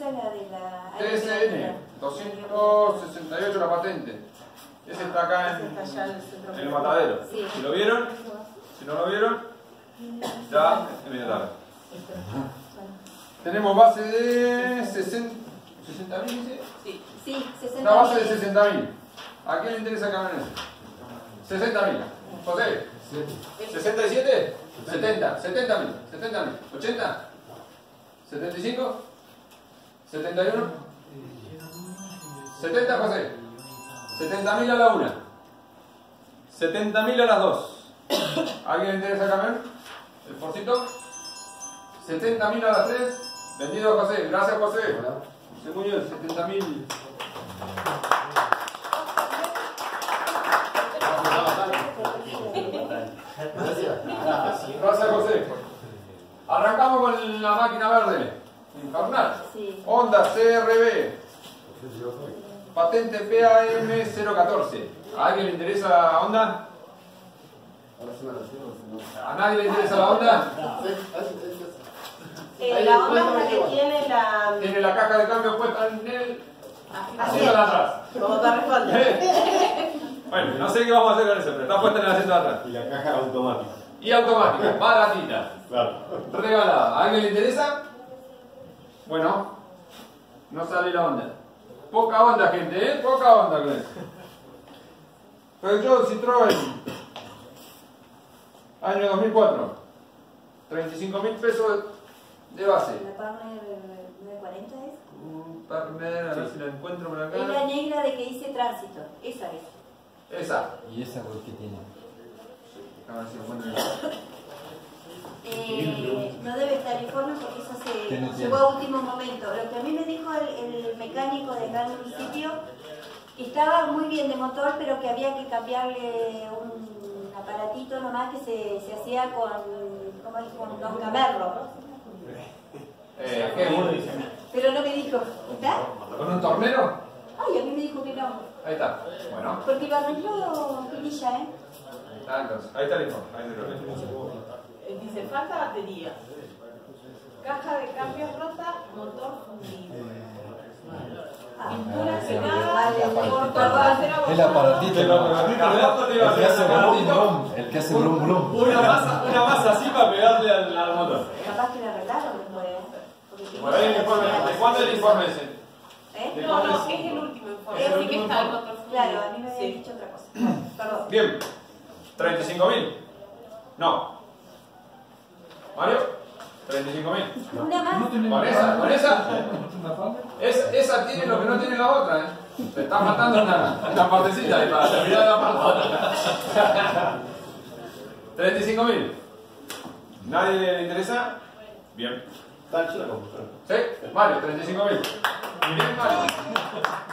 Esa es la de la... TSN 268 la patente. Ese está acá en el matadero. Sí. Si lo vieron, si no lo vieron, ya es medio tarde. Tenemos base de 60.000, dice. Sí, 60.000. Una base de 60.000. ¿A quién le interesa camiones? 60.000. José. 67. 70. 70.000. 70.000. 80. 75. 71. 70, José. 70.000 a la una. 70.000 a las dos. ¿A quién le interesa camión? ¿El porcito? 70.000 a las tres. Vendido, José. Gracias, José. Se murió el 70.000. Gracias, José. Arrancamos con la máquina verde. Infernal. Sí. Honda CRB. Patente PAM 014. ¿A alguien le interesa la Honda? ¿A nadie le interesa la Honda? La Honda es la que tiene la... Tiene la caja de cambio puesta en el asiento de atrás. Como te responde. Bueno, no sé qué vamos a hacer con eso, pero está puesta en el asiento de atrás. Y la caja automática. Y automática, baratita. Claro. Regalada. ¿A alguien le interesa? Bueno, no sale la onda. Poca onda, gente, ¿eh? Poca onda con eso. Peugeot Citroën. Año 2004. 35.000 pesos de base. La Partner 940 es. Partner, a ver si la encuentro por acá. Es la negra de que dice tránsito. Esa es. Esa. ¿Y esa por qué tiene? A ver si lo encuentro. No debe estar el informe porque eso Tiene se tiempo. llegó a último momento. Lo que a mí me dijo el mecánico de acá del municipio, que estaba muy bien de motor, pero que había que cambiarle un aparatito nomás que se hacía con Don Camerro. ¿Qué? Pero no me dijo, ¿está? ¿Con un tornero? Ay, a mí me dijo que no. Ahí está. Bueno. Porque lo arregló Pinilla, ¿eh? Ah, entonces, ahí está el informe. Ahí está el informe. Dice, falta batería. Caja de cambios rota, motor fundido. Pintura quemada, motor trasero. El aparatito. El que hace brum brum. El que hace brum brum. Una masa así para pegarle al motor. Capaz que lo arreglaron después. Porque Bueno, ahí el informe. ¿De cuándo es el informe ese? ¿Eh? No, es el último informe. ¿Es el Así último que está el informe? motor fundido. Claro, a mí me habían Sí. dicho otra cosa. Perdón. Bien. 35.000. No. Mario, 35.000. Una más. ¿Con esa? ¿Con esa? Esa tiene lo que no tiene la otra, ¿eh? Le está faltando una partecita ahí para terminar la parte. 35.000. ¿Nadie le interesa? Bien. Está hecha la computadora. ¿Sí? Mario, 35.000. Bien, Mario.